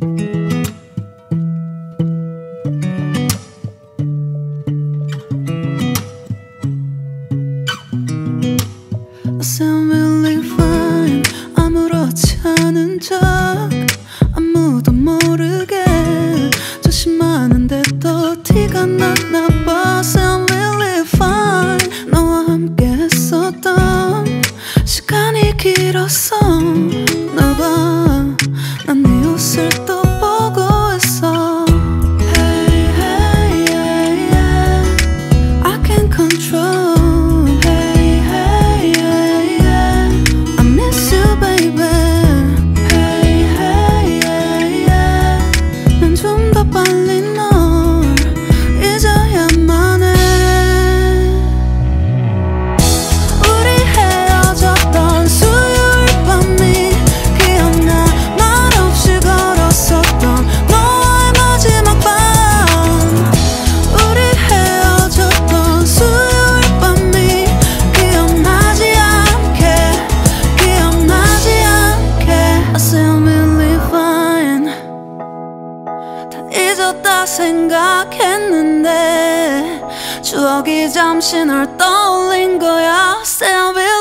I sound really fine. 아무렇지 않은 척 아무도 모르게 조심하는데 또 티가 났나 봐. Sound really fine. 너와 함께 했었던 시간이 길었어 나 봐. 난 네 옷을 또 보고 있어. Hey, hey, yeah, yeah. I can't control. 잊었다 생각했는데 추억이 잠시 널 떠올린 거야. Still